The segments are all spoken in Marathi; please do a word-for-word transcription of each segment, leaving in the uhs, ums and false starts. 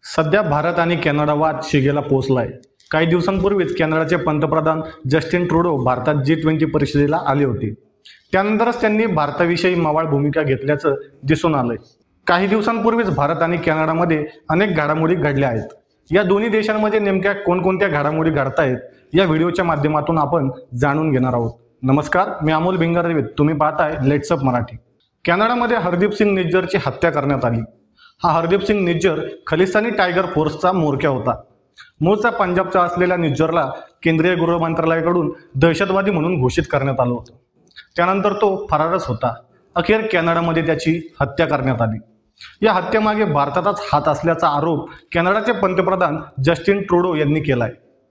सध्या भारत आणि कॅनडा वाद शिगेला पोहोचलाय। काही दिवसांपूर्वीच कॅनडाचे पंतप्रधान जस्टिन ट्रुडो भारतात जी ट्वेंटी परिषदेला आले होते। त्यानंतरच त्यांनी भारताविषयी मवाळ भूमिका घेतल्याचं दिसून आलंय। काही दिवसांपूर्वीच भारत आणि कॅनडामध्ये अनेक घडामोडी घडल्या आहेत। या दोन्ही देशांमध्ये नेमक्या कोणकोणत्या घडामोडी घडतायत या व्हिडिओच्या माध्यमातून आपण जाणून घेणार आहोत। नमस्कार, मी अमोल भिंगारदेव, तुम्ही पाहताय लेट्स अप मराठी। कॅनडामध्ये हरदीप सिंग निज्जरची हत्या करण्यात आली। हा हरदीप सिंग निज्जर खलिस्तानी टायगर फोर्सचा म्होरक्या होता। मूळचा पंजाबचा असलेल्या निज्जरला केंद्रीय गृह मंत्रालयाकडून दहशतवादी म्हणून घोषित करण्यात आलं होतं। त्यानंतर तो फरारच होता। अखेर कॅनडामध्ये त्याची हत्या करण्यात आली। या हत्येमागे भारताचाच हात असल्याचा आरोप कॅनडाचे पंतप्रधान जस्टिन ट्रुडो यांनी केलाय।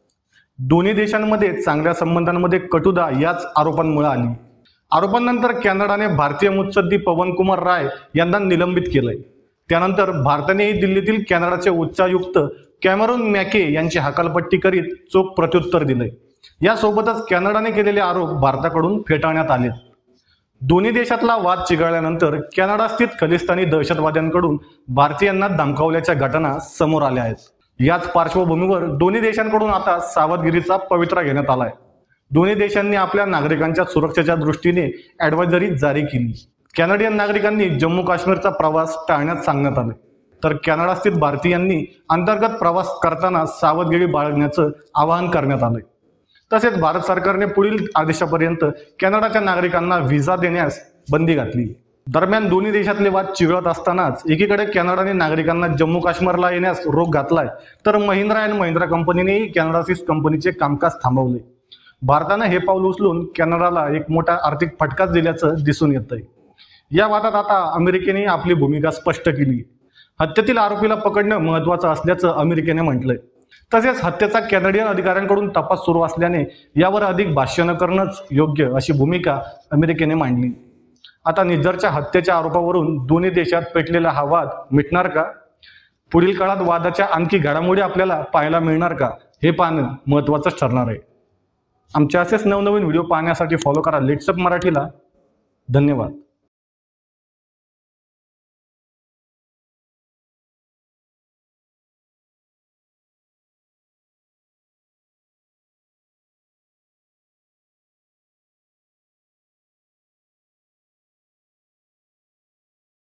दोन्ही देशांमध्ये चांगल्या संबंधांमध्ये कटुता याच आरोपांमुळे आली। आरोपांनंतर कॅनडाने भारतीय मुत्सद्दी पवन कुमार राय यांना निलंबित केलंय। त्यानंतर भारतानेही दिल्लीतील कॅनडाचे उच्चायुक्त कॅमेरून मॅके यांची हकालपट्टी करीत चोख प्रत्युत्तर दिले। यासोबतच कॅनडाने केलेले आरोप भारताकडून फेटाळण्यात आले। दोन्ही देशातला वाद चिघळल्यानंतर कॅनडास्थित खलिस्तानी दहशतवाद्यांकडून भारतीयांना धमकावल्याच्या घटना समोर आल्या आहेत। याच पार्श्वभूमीवर दोन्ही देशांकडून आता सावधगिरीचा पवित्रा घेण्यात आलाय। दोन्ही देशांनी आपल्या नागरिकांच्या सुरक्षेच्या दृष्टीने ॲडव्हायझरी जारी केली। कॅनडियन नागरिकांनी जम्मू काश्मीरचा प्रवास टाळण्यास सांगण्यात आले, तर कॅनडास्थित भारतीयांनी अंतर्गत प्रवास करताना सावधगिरी बाळगण्याचं आवाहन करण्यात आले। तसेच भारत सरकारने पुढील आदेशापर्यंत कॅनडाच्या नागरिकांना व्हिसा देण्यास बंदी घातली। दरम्यान दोन्ही देशातले वाद चिघळत असतानाच एकीकडे कॅनडाने नागरिकांना जम्मू काश्मीरला येण्यास रोख घातलाय, तर महिंद्रा अँड महिंद्रा कंपनीनेही कॅनडास्थित कंपनीचे कामकाज थांबवले। भारतानं हे पाऊल उचलून कॅनडाला एक मोठा आर्थिक फटकाच दिल्याचं दिसून येतंय। या वादात आता अमेरिकेने आपली भूमिका स्पष्ट केली। हत्येतील आरोपीला पकडणं महत्त्वाचं असल्याचं अमेरिकेने म्हटलंय। तसेच हत्येचा कॅनडियन अधिकाऱ्यांकडून तपास सुरू असल्याने यावर अधिक भाष्य न करणंच योग्य अशी भूमिका अमेरिकेने मांडली। आता निज्जरच्या हत्येच्या आरोपावरून दोन्ही देशात पेटलेला हा वाद मिटणार का? पुढील काळात वादाच्या आणखी घडामोडी आपल्याला पाहायला मिळणार का, हे पाहणं महत्त्वाचंच ठरणार आहे। आमचे असेच नवनवीन व्हिडिओ पाहण्यासाठी फॉलो करा लेट्स अप मराठीला। धन्यवाद।